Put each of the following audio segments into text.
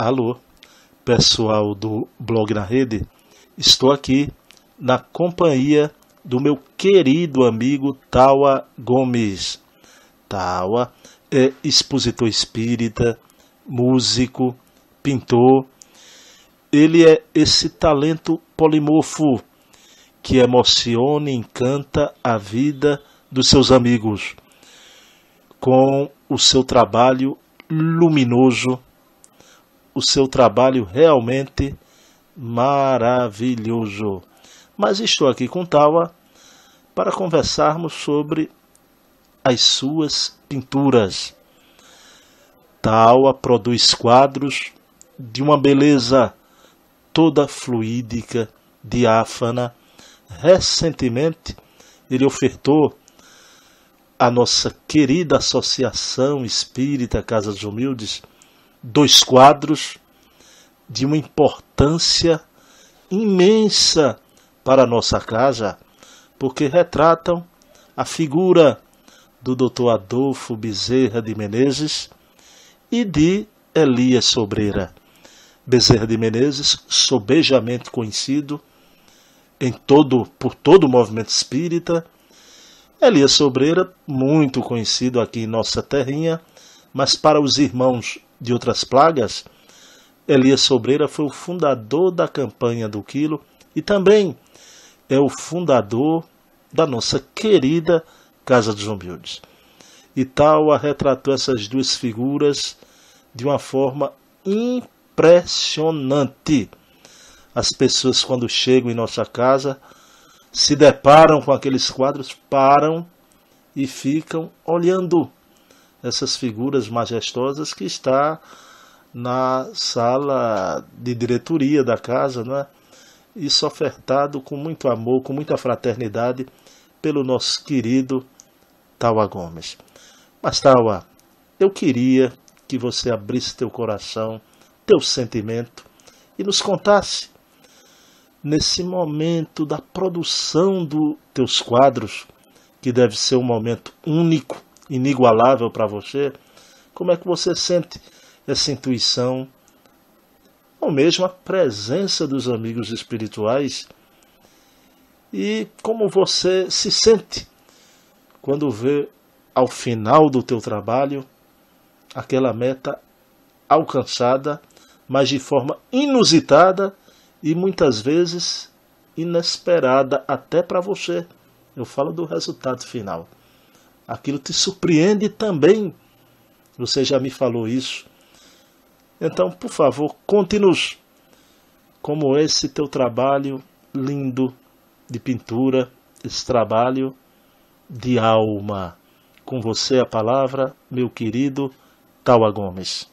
Alô, pessoal do Blog na Rede, estou aqui na companhia do meu querido amigo Tawa Gomes. Tawa é expositor espírita, músico, pintor. Ele é esse talento polimorfo que emociona e encanta a vida dos seus amigos com o seu trabalho luminoso, o seu trabalho realmente maravilhoso. Mas estou aqui com Tawa para conversarmos sobre as suas pinturas. Tawa produz quadros de uma beleza toda fluídica, diáfana. Recentemente, ele ofertou à nossa querida Associação Espírita Casas Humildes 2 quadros de uma importância imensa para a nossa casa, porque retratam a figura do Dr. Adolfo Bezerra de Menezes e de Elias Sobreira. Bezerra de Menezes, sobejamente conhecido por todo o movimento espírita. Elias Sobreira, muito conhecido aqui em nossa terrinha, mas para os irmãos de outras plagas, Elias Sobreira foi o fundador da campanha do Quilo e também é o fundador da nossa querida Casa dos Humildes. E Tawa retratou essas 2 figuras de uma forma impressionante. As pessoas, quando chegam em nossa casa, se deparam com aqueles quadros, param e ficam olhando essas figuras majestosas que está na sala de diretoria da casa, não é? Isso ofertado com muito amor, com muita fraternidade pelo nosso querido Tawa Gomes. Mas Tawa, eu queria que você abrisse teu coração, teu sentimento e nos contasse nesse momento da produção dos teus quadros, que deve ser um momento único, inigualável para você. Como é que você sente essa intuição, ou mesmo a presença dos amigos espirituais? E como você se sente quando vê ao final do teu trabalho aquela meta alcançada, mas de forma inusitada e muitas vezes inesperada até para você? Eu falo do resultado final. Aquilo te surpreende também. Você já me falou isso. Então, por favor, conte-nos como esse teu trabalho lindo de pintura, esse trabalho de alma. Com você a palavra, meu querido Tawa Gomes.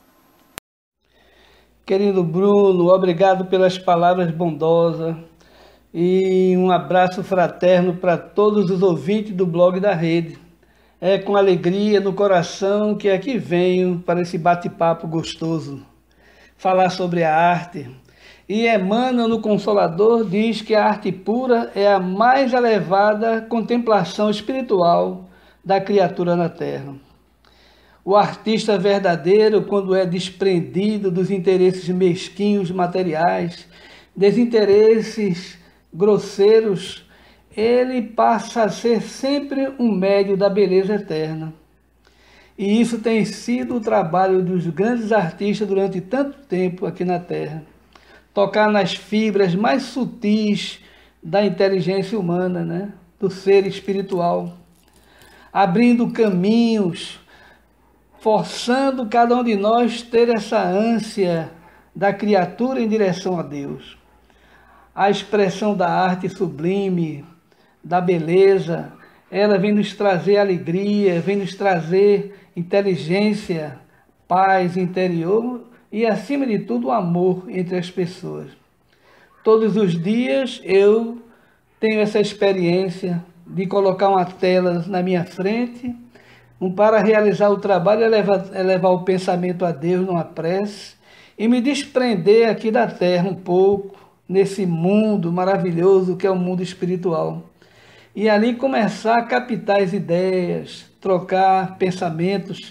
Querido Bruno, obrigado pelas palavras bondosas e um abraço fraterno para todos os ouvintes do Blog da Rede. É com alegria no coração que aqui venho para esse bate-papo gostoso, falar sobre a arte. E Emmanuel, no Consolador, diz que a arte pura é a mais elevada contemplação espiritual da criatura na Terra. O artista verdadeiro, quando é desprendido dos interesses mesquinhos materiais, desinteresses grosseiros, ele passa a ser sempre um médio da beleza eterna. E isso tem sido o trabalho dos grandes artistas durante tanto tempo aqui na Terra. Tocar nas fibras mais sutis da inteligência humana, né? Do ser espiritual. Abrindo caminhos, forçando cada um de nós ter essa ânsia da criatura em direção a Deus. A expressão da arte sublime, da beleza, ela vem nos trazer alegria, vem nos trazer inteligência, paz interior e, acima de tudo, o amor entre as pessoas. Todos os dias eu tenho essa experiência de colocar uma tela na minha frente, para realizar o trabalho é levar o pensamento a Deus numa prece e me desprender aqui da terra um pouco, nesse mundo maravilhoso que é o mundo espiritual. E ali começar a captar as ideias, trocar pensamentos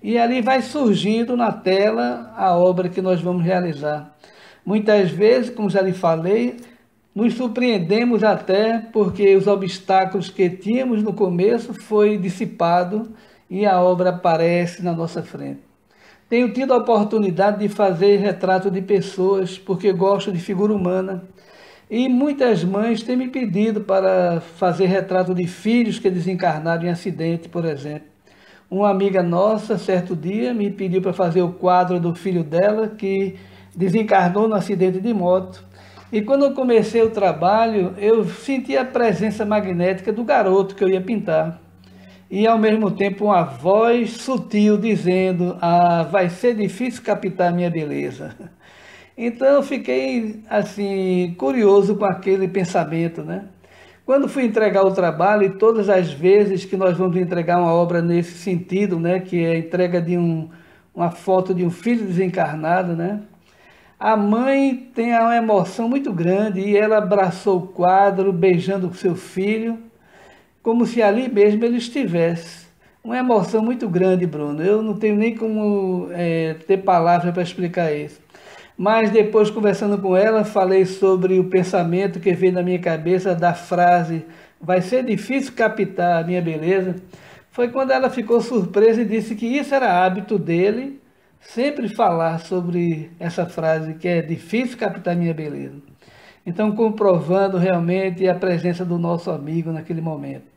e ali vai surgindo na tela a obra que nós vamos realizar. Muitas vezes, como já lhe falei, nos surpreendemos até porque os obstáculos que tínhamos no começo foi dissipado e a obra aparece na nossa frente. Tenho tido a oportunidade de fazer retrato de pessoas porque gosto de figura humana. E muitas mães têm me pedido para fazer retrato de filhos que desencarnaram em acidente, por exemplo. Uma amiga nossa, certo dia, me pediu para fazer o quadro do filho dela, que desencarnou no acidente de moto. E quando eu comecei o trabalho, eu senti a presença magnética do garoto que eu ia pintar. E ao mesmo tempo uma voz sutil dizendo: "Ah, vai ser difícil captar minha beleza." Então eu fiquei assim curioso com aquele pensamento, né? Quando fui entregar o trabalho, e todas as vezes que nós vamos entregar uma obra nesse sentido, né, que é a entrega de uma foto de um filho desencarnado, né? A mãe tem uma emoção muito grande e ela abraçou o quadro, beijando o seu filho, como se ali mesmo ele estivesse. Uma emoção muito grande, Bruno. Eu não tenho nem como ter palavras para explicar isso. Mas depois, conversando com ela, falei sobre o pensamento que veio na minha cabeça da frase "vai ser difícil captar a minha beleza." Foi quando ela ficou surpresa e disse que isso era hábito dele, sempre falar sobre essa frase, que é difícil captar a minha beleza. Então, comprovando realmente a presença do nosso amigo naquele momento.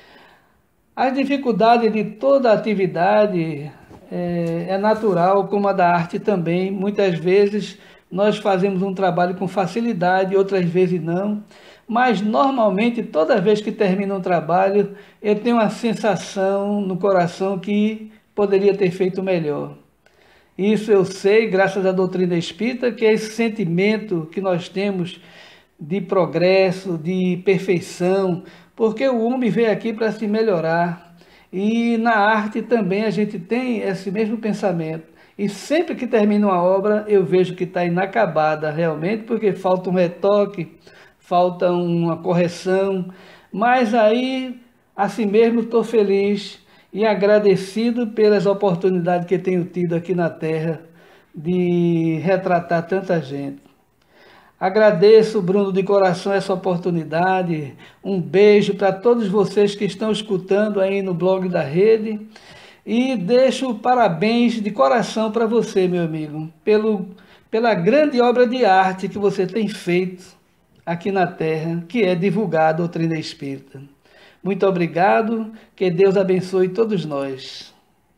As dificuldades de toda a atividade é natural, como a da arte também. Muitas vezes nós fazemos um trabalho com facilidade, outras vezes não. Mas normalmente, toda vez que termina um trabalho, eu tenho uma sensação no coração que poderia ter feito melhor. Isso eu sei, graças à doutrina espírita, que é esse sentimento que nós temos de progresso, de perfeição, porque o homem veio aqui para se melhorar. E na arte também a gente tem esse mesmo pensamento. E sempre que termina uma obra, eu vejo que está inacabada realmente, porque falta um retoque, falta uma correção. Mas aí, assim mesmo, estou feliz e agradecido pelas oportunidades que tenho tido aqui na Terra de retratar tanta gente. Agradeço, Bruno, de coração essa oportunidade. Um beijo para todos vocês que estão escutando aí no blog da Rede. E deixo parabéns de coração para você, meu amigo, pela grande obra de arte que você tem feito aqui na Terra, que é divulgar a doutrina espírita. Muito obrigado, que Deus abençoe todos nós.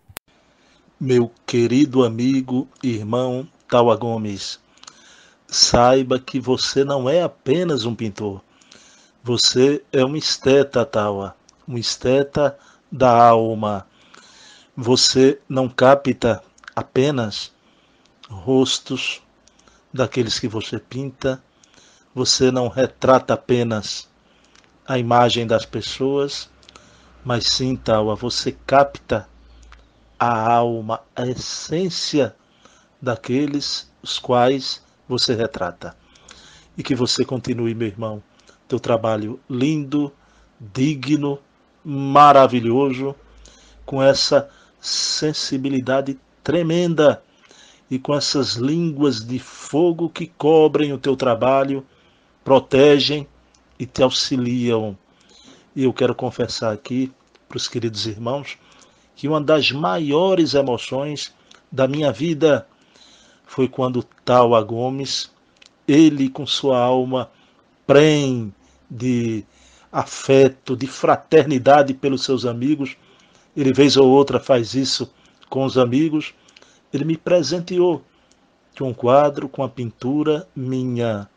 Meu querido amigo e irmão Tawa Gomes, saiba que você não é apenas um pintor. Você é um esteta, Tawa, um esteta da alma. Você não capta apenas rostos daqueles que você pinta. Você não retrata apenas a imagem das pessoas, mas sim, Tawa, você capta a alma, a essência daqueles os quais você retrata. E que você continue, meu irmão, teu trabalho lindo, digno, maravilhoso, com essa sensibilidade tremenda e com essas línguas de fogo que cobrem o teu trabalho, protegem e te auxiliam. E eu quero confessar aqui para os queridos irmãos que uma das maiores emoções da minha vida foi quando Tawa Gomes, ele com sua alma prenhe de afeto, de fraternidade pelos seus amigos, ele vez ou outra faz isso com os amigos, ele me presenteou de um quadro com a pintura minha,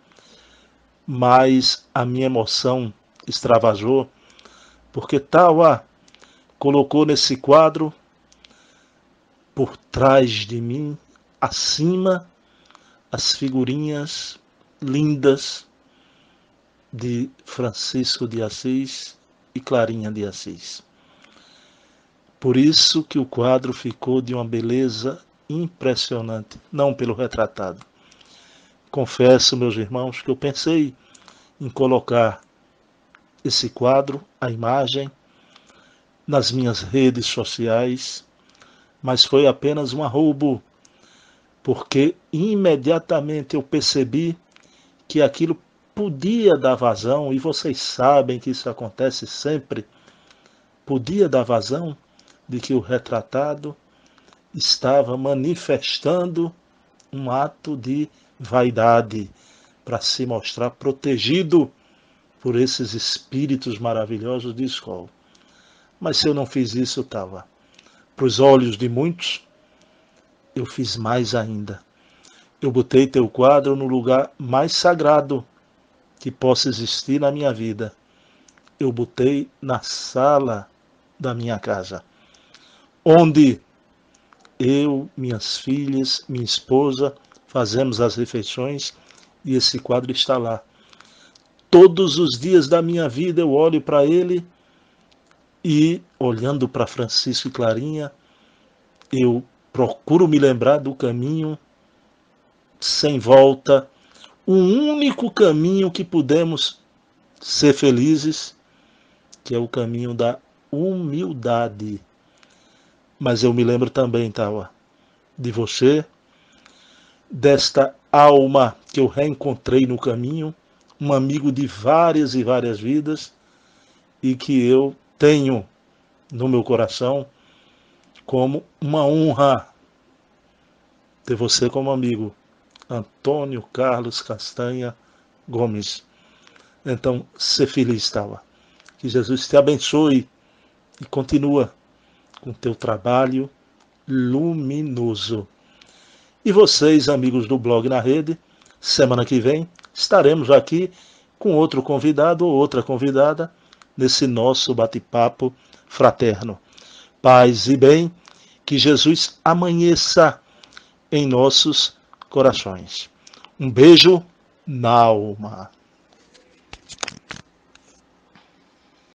mas a minha emoção extravasou, porque Tawa colocou nesse quadro, por trás de mim, acima, as figurinhas lindas de Francisco de Assis e Clarinha de Assis. Por isso que o quadro ficou de uma beleza impressionante, não pelo retratado. Confesso, meus irmãos, que eu pensei em colocar esse quadro, a imagem, nas minhas redes sociais, mas foi apenas um arroubo, porque imediatamente eu percebi que aquilo podia dar vazão, e vocês sabem que isso acontece sempre, podia dar vazão de que o retratado estava manifestando um ato de vaidade para se mostrar protegido por esses espíritos maravilhosos de escola. Mas se eu não fiz isso, estava. Para os olhos de muitos, eu fiz mais ainda. Eu botei teu quadro no lugar mais sagrado que possa existir na minha vida. Eu botei na sala da minha casa, onde eu, minhas filhas, minha esposa, fazemos as refeições, e esse quadro está lá. Todos os dias da minha vida eu olho para ele e, olhando para Francisco e Clarinha, eu procuro me lembrar do caminho sem volta, um único caminho que podemos ser felizes, que é o caminho da humildade. Mas eu me lembro também, Tawa, de você, desta alma que eu reencontrei no caminho, um amigo de várias e várias vidas, e que eu tenho no meu coração como uma honra ter você como amigo, Antônio Carlos Castanha Gomes. Então, ser feliz, Tawa. Que Jesus te abençoe e continua com teu trabalho luminoso. E vocês, amigos do Blog na Rede, semana que vem estaremos aqui com outro convidado ou outra convidada nesse nosso bate-papo fraterno. Paz e bem, que Jesus amanheça em nossos corações. Um beijo na alma.